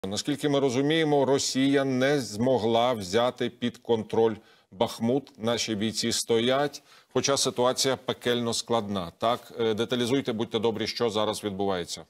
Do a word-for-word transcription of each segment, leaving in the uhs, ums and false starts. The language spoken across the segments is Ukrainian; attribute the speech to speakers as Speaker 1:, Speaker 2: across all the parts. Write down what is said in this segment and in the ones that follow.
Speaker 1: Наскільки ми розуміємо, Росія не змогла взяти під контроль Бахмут. Наші бійці стоять, хоча ситуація пекельно складна. Так, деталізуйте, будьте добрі, що зараз відбувається.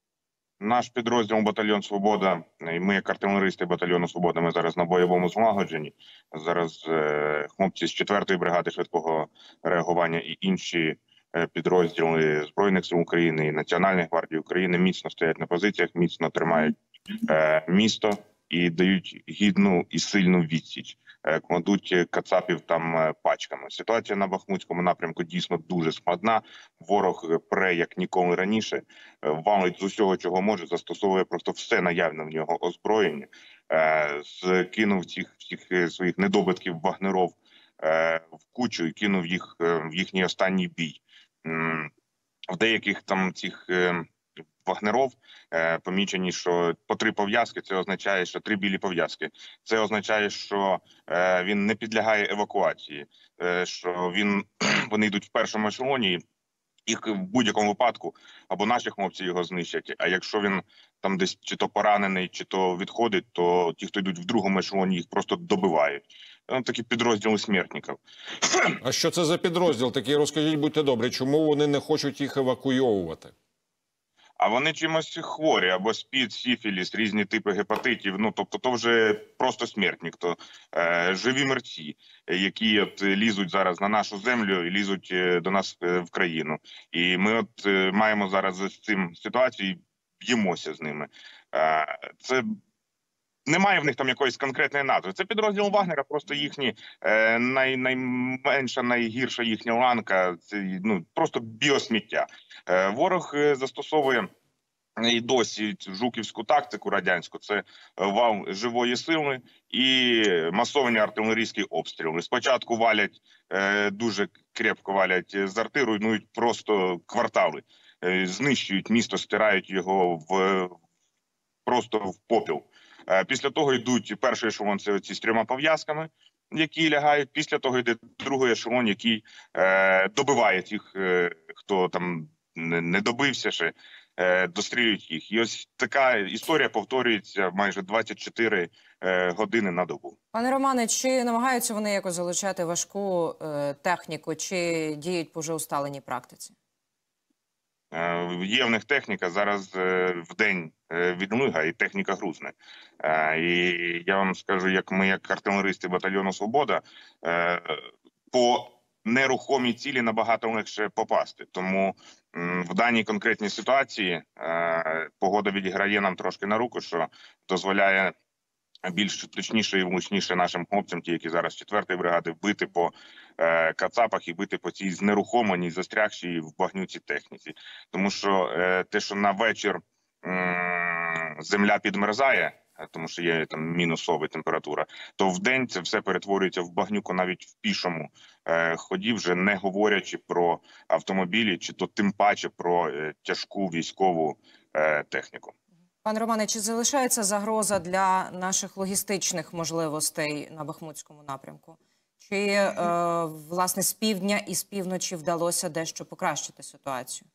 Speaker 2: Наш підрозділ «Батальйон Свобода», і ми, як артилеристи батальйону Свобода, ми зараз на бойовому злагодженні. Зараз е, хлопці з четвертої бригади швидкого реагування і інші е, підрозділи Збройних сил України і Національної гвардії України міцно стоять на позиціях, міцно тримають е, місто і дають гідну і сильну відсіч. Е, кладуть кацапів там е, пачками. Ситуація на Бахмутському напрямку дійсно дуже складна. Ворог пре як ніколи раніше, е, валить з усього, чого може, застосовує просто все наявне в нього озброєння. Е, скинув цих всіх своїх недобитків вагнеров е, в кучу і кинув їх е, в їхній останній бій. М, в деяких там цих е, вагнеров е, помічені, що по три пов'язки, це означає, що три білі пов'язки. Це означає, що е, він не підлягає евакуації, е, що він вони йдуть в першому ешелоні, їх в будь-якому випадку або наші хлопці його знищать, а якщо він там десь чи то поранений, чи то відходить, то ті, хто йдуть в другому ешелоні, їх просто добивають. Ну, такі підрозділи смертників.
Speaker 1: А що це за підрозділ такий? Розкажіть, будьте добрі, чому вони не хочуть їх евакуйовувати?
Speaker 2: А вони чимось хворі, або СПІД, сіфіліс, різні типи гепатитів. Ну, тобто, то вже просто смертник, то е, живі мерці, які от лізуть зараз на нашу землю і лізуть е, до нас е, в країну. І ми от е, маємо зараз з цим ситуацію, б'ємося з ними. Е, це немає в них там якоїсь конкретної назви. Це підрозділ Вагнера, просто їхні е, най, найменша, найгірша їхня ланка. Це ну просто біосміття. Е, ворог е, застосовує і досі жуківську тактику радянську. Це вал живої сили і масовані артилерійські обстріли. Спочатку валять е, дуже крепко валять з арти, руйнують просто квартали, е, знищують місто, стирають його в просто в попіл. Після того йдуть перший ешелон, це ці з трьома пов'язками, які лягають. Після того йде другий ешелон, який е, добиває тих, е, хто там не, не добився ще, е, дострілюють їх. І ось така історія повторюється майже двадцять чотири е, години на добу.
Speaker 3: Пане Романе, чи намагаються вони якось залучати важку е, техніку, чи діють по вже усталеній практиці?
Speaker 2: Є в них техніка, зараз в день відлига і техніка грузне. І я вам скажу, як ми, як артилеристи батальйону «Свобода», по нерухомій цілі набагато легше попасти. Тому в даній конкретній ситуації погода відіграє нам трошки на руку, що дозволяє більш точніше і влучніше нашим хлопцям, ті, які зараз з четвертої бригади, бити по е, кацапах і бити по цій знерухоманій, застрягшій в багнюці техніці. Тому що е, те, що на вечір е, земля підмерзає, тому що є там мінусова температура, то в день це все перетворюється в багнюку навіть в пішому е, ході, вже не говорячи про автомобілі, чи то тим паче про е, тяжку військову е, техніку.
Speaker 3: Пане Романе, чи залишається загроза для наших логістичних можливостей на Бахмутському напрямку? Чи, е, власне, з півдня і з півночі вдалося дещо покращити ситуацію?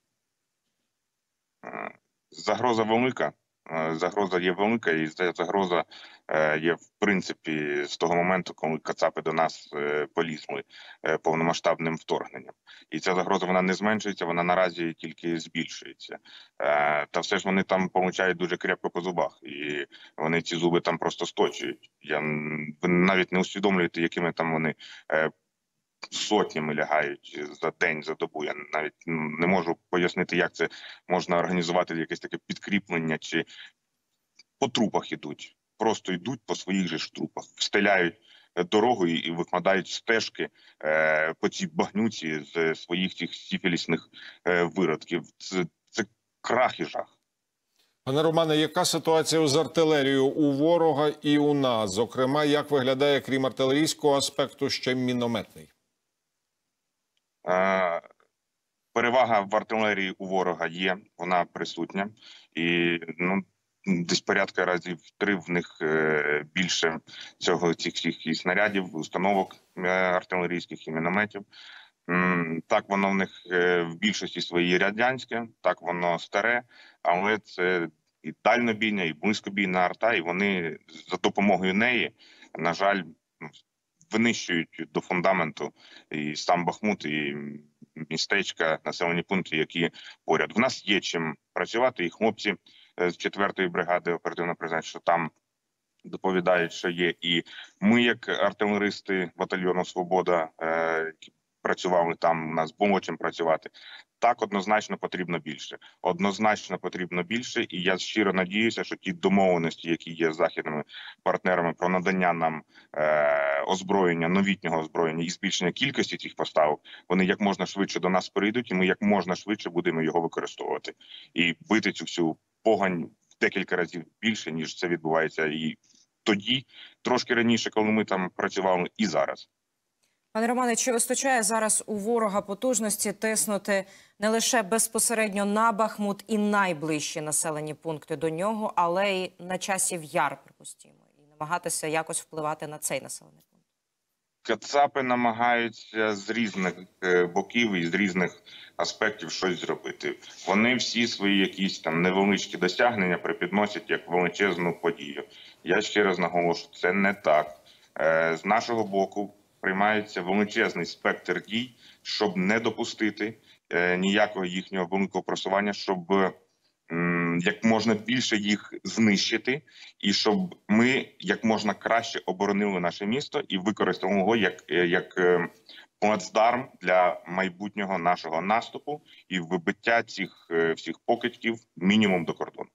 Speaker 2: Загроза велика. Загроза є велика, і загроза є, в принципі, з того моменту, коли кацапи до нас полізли повномасштабним вторгненням. І ця загроза, вона не зменшується, вона наразі тільки збільшується. Та все ж вони там получають дуже крепко по зубах, і вони ці зуби там просто сточують. Я, ви навіть не усвідомлюєте, якими там вони сотнями лягають за день, за добу. Я навіть не можу пояснити, як це можна організувати, якесь таке підкріплення, чи по трупах ідуть. Просто йдуть по своїх же ж трупах, встеляють дорогу і викладають стежки е, по цій багнюці з своїх цих сіфілісних е, виродків. Це, це крах і жах.
Speaker 1: Пане Романе, яка ситуація з артилерією у ворога і у нас? Зокрема, як виглядає, крім артилерійського аспекту, ще мінометний?
Speaker 2: Перевага в артилерії у ворога є, вона присутня, і ну десь порядка разів три в них більше цього цих всіх і снарядів, установок артилерійських і мінометів. Так, воно в них в більшості своїй радянське, так воно старе, але це і дальнобійна, і близькобійна арта, і вони за допомогою неї, на жаль, винищують до фундаменту і сам Бахмут, і містечка, населені пункти, які поряд. В нас є чим працювати, і хлопці з четвертої бригади оперативно призначення, що там доповідають, що є. І ми, як артилеристи батальйону «Свобода», які працювали там, у нас було чим працювати. Так, однозначно потрібно більше. Однозначно потрібно більше, і я щиро надіюся, що ті домовленості, які є з західними партнерами про надання нам е, озброєння, новітнього озброєння і збільшення кількості цих поставок, вони як можна швидше до нас перейдуть, і ми як можна швидше будемо його використовувати. І бити цю всю погань в декілька разів більше, ніж це відбувається і тоді, трошки раніше, коли ми там працювали, і зараз.
Speaker 3: Пане Романе, чи вистачає зараз у ворога потужності тиснути не лише безпосередньо на Бахмут і найближчі населені пункти до нього, але й на Часів Яр, припустимо, і намагатися якось впливати на цей населений пункт?
Speaker 2: Кацапи намагаються з різних боків і з різних аспектів щось зробити. Вони всі свої якісь там невеличкі досягнення припідносять як величезну подію. Я ще раз наголошую, це не так. З нашого боку приймається величезний спектр дій, щоб не допустити ніякого їхнього великого просування, щоб як можна більше їх знищити, і щоб ми як можна краще оборонили наше місто і використали його як, як плацдарм для майбутнього нашого наступу і вибиття цих всіх покидьків мінімум до кордону.